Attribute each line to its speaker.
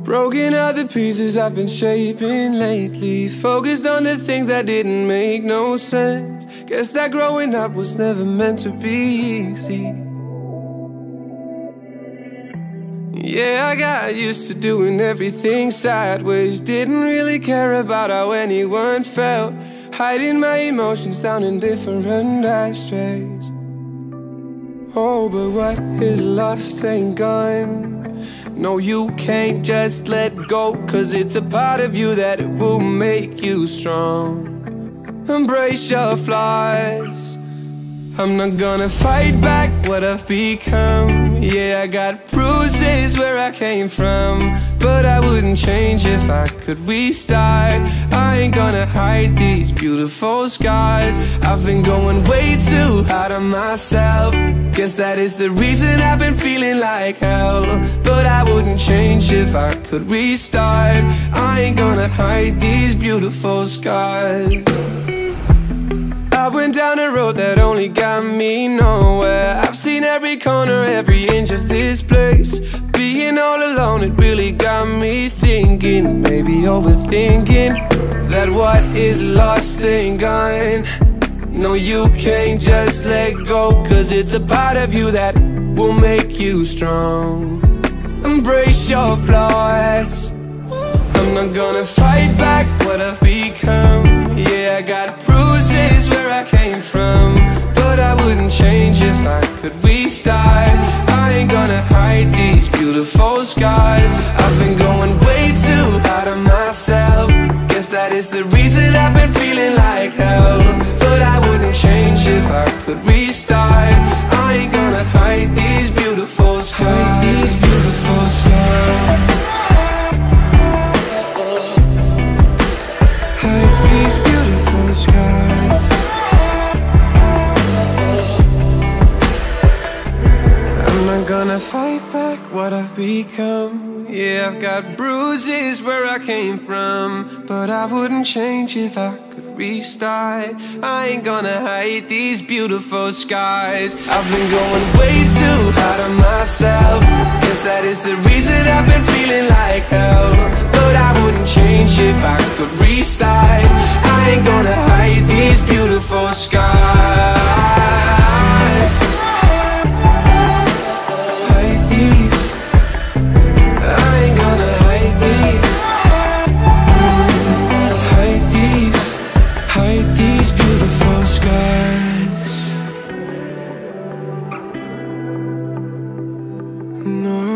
Speaker 1: Broken out the pieces I've been shaping lately, focused on the things that didn't make no sense. Guess that growing up was never meant to be easy. Yeah, I got used to doing everything sideways, didn't really care about how anyone felt, hiding my emotions down in different ashtrays. Oh, but what is lost ain't gone. No, you can't just let go, 'cause it's a part of you that it will make you strong. Embrace your flaws. I'm not gonna fight back what I've become. Yeah, I got bruises where I came from, but I wouldn't change if I could restart. I ain't gonna hide these beautiful scars. I've been going way too hard on myself. Guess that is the reason I've been feeling like hell, but I wouldn't change if I could restart. I ain't gonna hide these beautiful scars. I went down a road that only got me nowhere. I've seen every corner, every inch of this place. Being all alone, it really got me thinking, maybe overthinking, that what is lost ain't gone. No, you can't just let go, 'cause it's a part of you that will make you strong. Embrace your flaws. I'm not gonna fight back what I've become. Yeah, I got bruises where I came from, but I wouldn't change if I could restart. I ain't gonna hide these beautiful scars. I've been going way too hard on myself. Guess that is the reason I've been feeling like hell, but I wouldn't change if I could restart. I ain't gonna hide these beautiful scars. Hide these beautiful scars. These beautiful skies. I'm not gonna fight back what I've become. Yeah, I've got bruises where I came from, but I wouldn't change if I could restart. I ain't gonna hide these beautiful skies. I've been going way too hard on myself. Guess that is the reason I've been feeling like hell, but I wouldn't change if I could restart. I ain't gonna hide these beautiful scars. Hide these. I ain't gonna hide these. Hide these. Hide these beautiful scars. No.